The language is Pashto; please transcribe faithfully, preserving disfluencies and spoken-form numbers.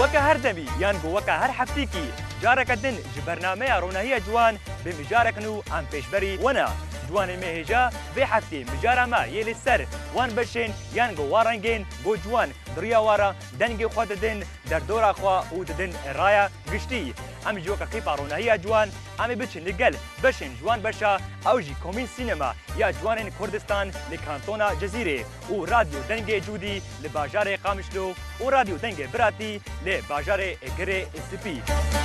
وەکە هەردەمی یان گۆوەکە هەر هەفتێکی جارێکە دن ji بەرنامەیە ڕۆناهیە جوان بێ میجارێکن و ئەم پێشبەری وەنا جوانên me hêja vê heftê mijara me yê li ser wan beşên yan gowarengên bo ciwan diriya wara dengê xwe didin derdora xwe û didin raya giştî. Em ji weka qîpa ronahîya ciwan em ê biçin li gel beşên ciwan beşa ew jî komîn sînema ya ciwanên Kurdistan li kantona Cezîrê û radyo dengê Cûdî li bajarê Qamişlo û radyo dengê Biratî li bajarê Girê Spî.